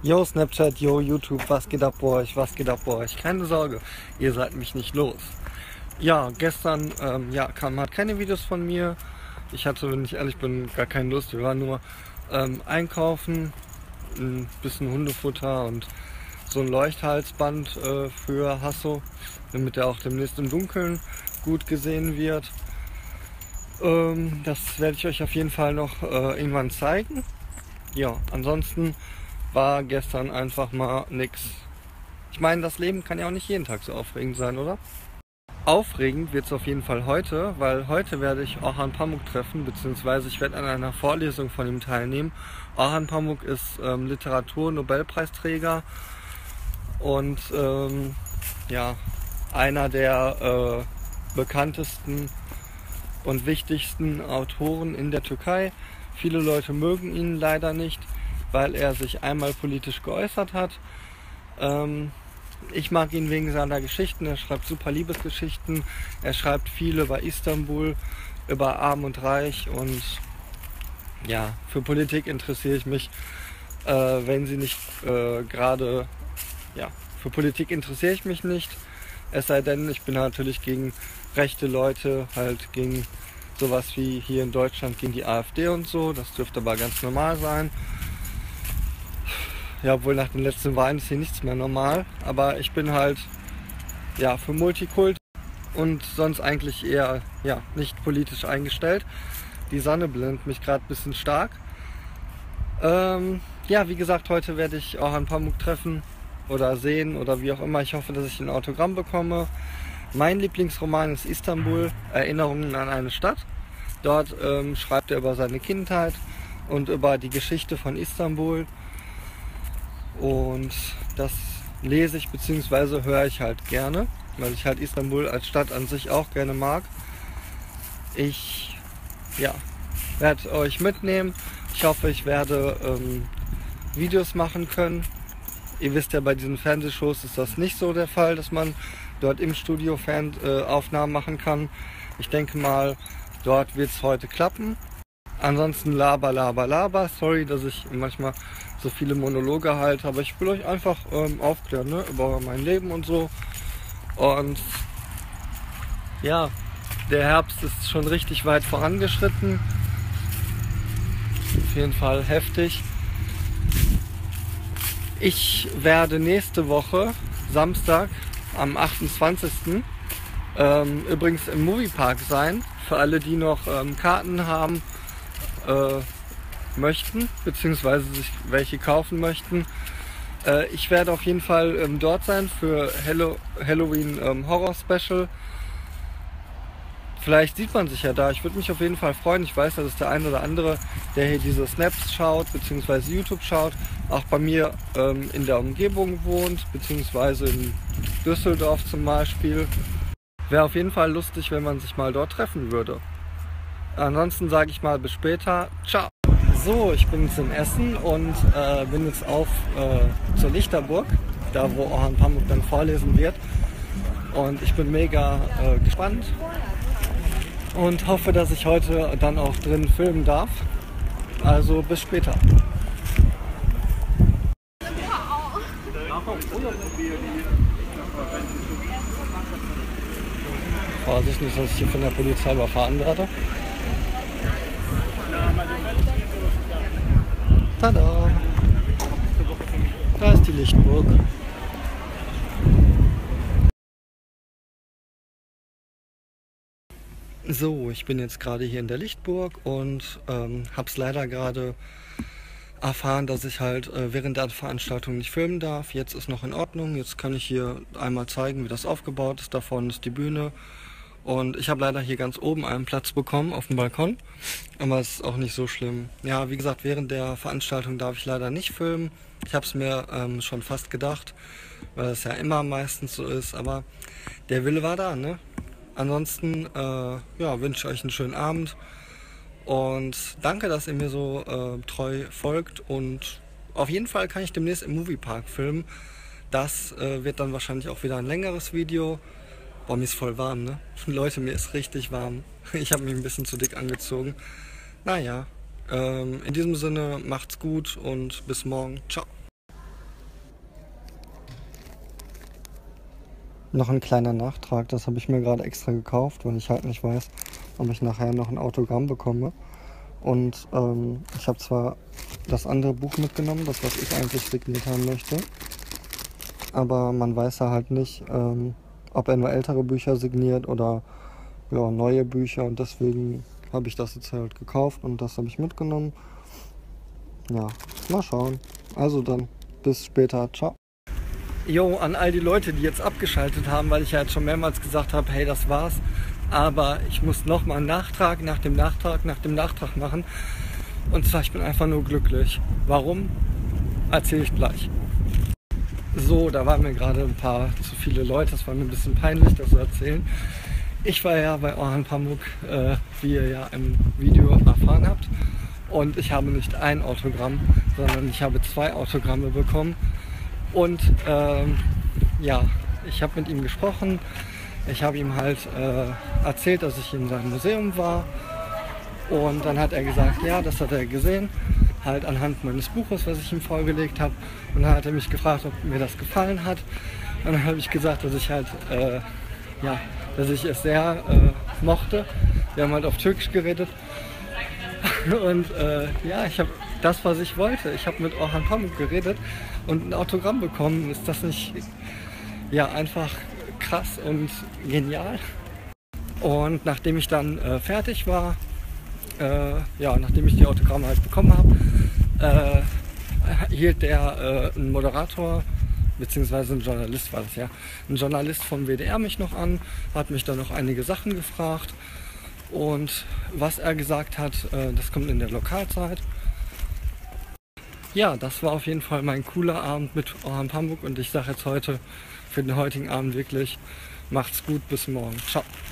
Yo Snapchat, yo YouTube, was geht ab bei euch, was geht ab bei euch? Keine Sorge, ihr seid mich nicht los. Ja, gestern kamen halt keine Videos von mir. Ich hatte, wenn ich ehrlich bin, gar keine Lust. Wir waren nur einkaufen, ein bisschen Hundefutter und so ein Leuchthalsband für Hasso, damit er auch demnächst im Dunkeln gut gesehen wird. Das werde ich euch auf jeden Fall noch irgendwann zeigen. Ja, ansonsten war gestern einfach mal nix. Ich meine, das Leben kann ja auch nicht jeden Tag so aufregend sein, oder? Aufregend wird es auf jeden Fall heute, weil heute werde ich Orhan Pamuk treffen, beziehungsweise ich werde an einer Vorlesung von ihm teilnehmen. Orhan Pamuk ist Literatur-Nobelpreisträger und einer der bekanntesten und wichtigsten Autoren in der Türkei. Viele Leute mögen ihn leider nicht, weil er sich einmal politisch geäußert hat. Ich mag ihn wegen seiner Geschichten. Er schreibt super Liebesgeschichten. Er schreibt viel über Istanbul, über Arm und Reich, und ja, für Politik interessiere ich mich, wenn sie nicht für Politik interessiere ich mich nicht. Es sei denn, ich bin natürlich gegen rechte Leute, halt gegen sowas wie hier in Deutschland gegen die AfD und so. Das dürfte aber ganz normal sein. Ja, obwohl nach den letzten Wahlen ist hier nichts mehr normal. Aber ich bin halt für Multikult und sonst eigentlich eher nicht politisch eingestellt. Die Sonne blendet mich gerade ein bisschen stark. Wie gesagt, heute werde ich Orhan Pamuk treffen oder sehen oder wie auch immer. Ich hoffe, dass ich ein Autogramm bekomme. Mein Lieblingsroman ist Istanbul, Erinnerungen an eine Stadt. Dort schreibt er über seine Kindheit und über die Geschichte von Istanbul. Und das lese ich bzw. höre ich halt gerne, weil ich halt Istanbul als Stadt an sich auch gerne mag. Ich werde euch mitnehmen. Ich hoffe, ich werde Videos machen können. Ihr wisst ja, bei diesen Fernsehshows ist das nicht so der Fall, dass man dort im Studio Aufnahmen machen kann. Ich denke mal, dort wird es heute klappen. Ansonsten laber. Sorry, dass ich manchmal so viele Monologe halte, aber ich will euch einfach aufklären, ne, über mein Leben und so. Und ja, der Herbst ist schon richtig weit vorangeschritten. Auf jeden Fall heftig. Ich werde nächste Woche, Samstag, am 28. Übrigens im Moviepark sein, für alle, die noch Karten haben möchten, beziehungsweise sich welche kaufen möchten. Ich werde auf jeden Fall dort sein für Halloween Horror Special. Vielleicht sieht man sich ja da. Ich würde mich auf jeden Fall freuen. Ich weiß, dass es der ein oder andere, der hier diese Snaps schaut, beziehungsweise YouTube schaut, auch bei mir in der Umgebung wohnt, beziehungsweise in Düsseldorf zum Beispiel. Wäre auf jeden Fall lustig, wenn man sich mal dort treffen würde. Ansonsten sage ich mal bis später. Ciao! So, ich bin jetzt in Essen und bin jetzt auf zur Lichterburg, da wo Orhan Pamuk dann vorlesen wird. Und ich bin mega gespannt und hoffe, dass ich heute dann auch drin filmen darf. Also bis später. Vorsicht, nicht, dass ich hier von der Polizei überfahren werde. Tada! Da ist die Lichterburg. So, ich bin jetzt gerade hier in der Lichtburg und habe es leider gerade erfahren, dass ich halt während der Veranstaltung nicht filmen darf. Jetzt ist noch in Ordnung. Jetzt kann ich hier einmal zeigen, wie das aufgebaut ist. Da vorne ist die Bühne. Und ich habe leider hier ganz oben einen Platz bekommen auf dem Balkon. Aber es ist auch nicht so schlimm. Ja, wie gesagt, während der Veranstaltung darf ich leider nicht filmen. Ich habe es mir schon fast gedacht, weil es ja immer meistens so ist. Aber der Wille war da, ne? Ansonsten wünsche ich euch einen schönen Abend. Und danke, dass ihr mir so treu folgt. Und auf jeden Fall kann ich demnächst im Moviepark filmen. Das wird dann wahrscheinlich auch wieder ein längeres Video. Boah, mir ist voll warm, ne? Leute, mir ist richtig warm. Ich habe mich ein bisschen zu dick angezogen. Naja, in diesem Sinne, macht's gut und bis morgen. Ciao. Noch ein kleiner Nachtrag, das habe ich mir gerade extra gekauft, weil ich halt nicht weiß, ob ich nachher noch ein Autogramm bekomme. Und ich habe zwar das andere Buch mitgenommen, das was ich eigentlich signiert haben möchte, aber man weiß ja halt nicht, ob er nur ältere Bücher signiert oder ja, neue Bücher, und deswegen habe ich das jetzt halt gekauft und das habe ich mitgenommen. Ja, mal schauen. Also dann, bis später. Ciao. Jo, an all die Leute, die jetzt abgeschaltet haben, weil ich ja jetzt schon mehrmals gesagt habe, hey, das war's. Aber ich muss nochmal einen Nachtrag nach dem Nachtrag nach dem Nachtrag machen. Und zwar, ich bin einfach nur glücklich. Warum? Erzähle ich gleich. So, da waren mir gerade ein paar zu viele Leute. Das war mir ein bisschen peinlich, das zu erzählen. Ich war ja bei Orhan Pamuk, wie ihr ja im Video erfahren habt. Und ich habe nicht ein Autogramm, sondern ich habe 2 Autogramme bekommen. Und ja, ich habe mit ihm gesprochen. Ich habe ihm halt erzählt, dass ich in seinem Museum war. Und dann hat er gesagt, ja, das hat er gesehen, halt anhand meines Buches, was ich ihm vorgelegt habe. Und dann hat er mich gefragt, ob mir das gefallen hat. Und dann habe ich gesagt, dass ich halt, ja, dass ich es sehr mochte. Wir haben halt auf Türkisch geredet. Und ja, ich habe das, was ich wollte. Ich habe mit Orhan Pamuk geredet und ein Autogramm bekommen. Ist das nicht, ja, einfach krass und genial? Und nachdem ich dann fertig war, ja, nachdem ich die Autogramme halt bekommen habe, hielt der ein Moderator, beziehungsweise ein Journalist war das ja, ein Journalist vom WDR mich noch an, hat mich dann noch einige Sachen gefragt. Und was er gesagt hat, das kommt in der Lokalzeit. Ja, das war auf jeden Fall mein cooler Abend mit Orhan Pamuk und ich sage jetzt heute für den heutigen Abend wirklich, macht's gut, bis morgen. Ciao.